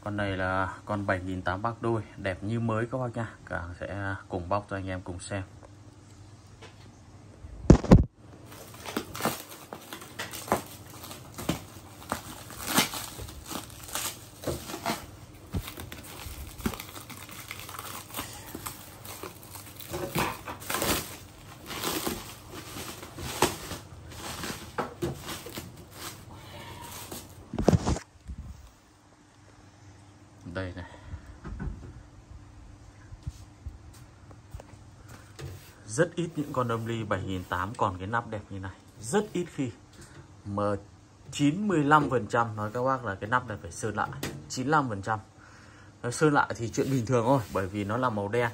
Con này là con 7.800 bác đôi, đẹp như mới các bác nha. Cả sẽ cùng bóc cho anh em cùng xem. Đây này, rất ít những con âm ly 7.800 còn cái nắp đẹp như này, rất ít khi. Mà 95% nói các bác là cái nắp này phải sơn lại, 95%. Sơn lại thì chuyện bình thường thôi, bởi vì nó là màu đen,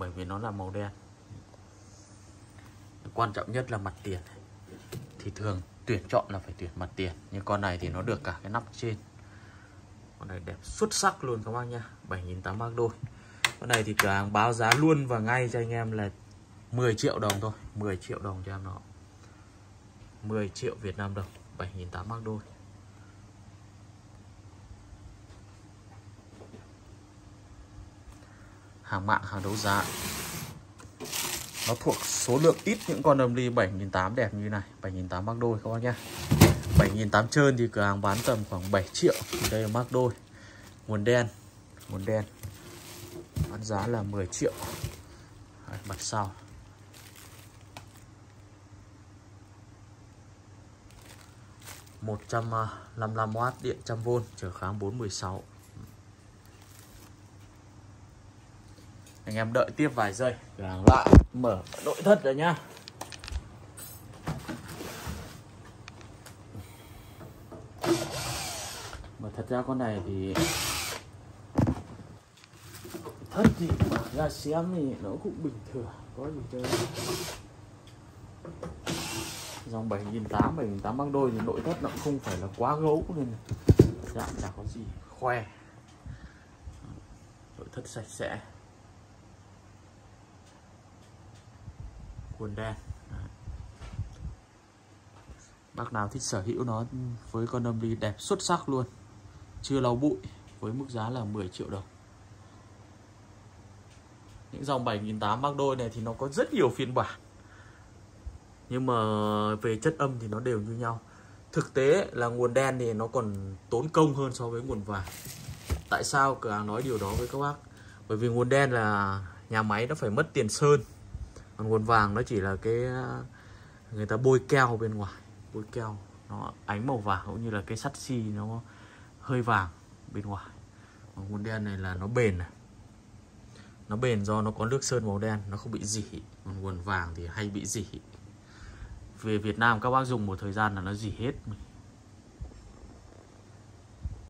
Quan trọng nhất là mặt tiền. Thì thường tuyển chọn là phải tuyển mặt tiền, nhưng con này thì nó được cả cái nắp trên. Con này đẹp xuất sắc luôn các bác nha, 7.800 bác đôi. Con này thì cửa hàng báo giá luôn và ngay cho anh em là 10 triệu đồng thôi, 10 triệu đồng cho em nó. 10 triệu Việt Nam đồng, 7.800 bác đôi. Hàng mạng, hàng đấu giá. Nó thuộc số lượng ít những con âm ly 7.800 đẹp như này, 7.800 bác đôi các bác nhá. 7.800 trơn thì cửa hàng bán tầm khoảng 7 triệu. Đây là bác đôi. Nguồn đen bán giá là 10 triệu. Đấy, mặt sau. Một 155W điện 100V, trở kháng 416. Anh em đợi tiếp vài giây, cửa hàng lại mở nội thất rồi nhá. Mà thật ra con này thì thất thì mở ra xem thì nó cũng bình thường, có gì chơi. Dòng 7.800 bác đôi thì nội thất nó cũng không phải là quá gấu nên dạng chả có gì khoe. Nội thất sạch sẽ, quần đen. Đấy. Bác nào thích sở hữu nó với con âm ly đẹp xuất sắc luôn, chưa lau bụi, với mức giá là 10 triệu đồng. Những dòng 7.800 bác đôi này thì nó có rất nhiều phiên bản, nhưng mà về chất âm thì nó đều như nhau. Thực tế là nguồn đen thì nó còn tốn công hơn so với nguồn vàng. Tại sao cửa hàng nói điều đó với các bác? Bởi vì nguồn đen là nhà máy nó phải mất tiền sơn, còn nguồn vàng nó chỉ là cái người ta bôi keo bên ngoài, bôi keo nó ánh màu vàng, cũng như là cái sắt xi nó hơi vàng bên ngoài. Còn nguồn đen này là nó bền này, nó bền do nó có nước sơn màu đen, nó không bị rỉ. Còn nguồn vàng thì hay bị rỉ. Về Việt Nam các bác dùng một thời gian là nó rỉ hết.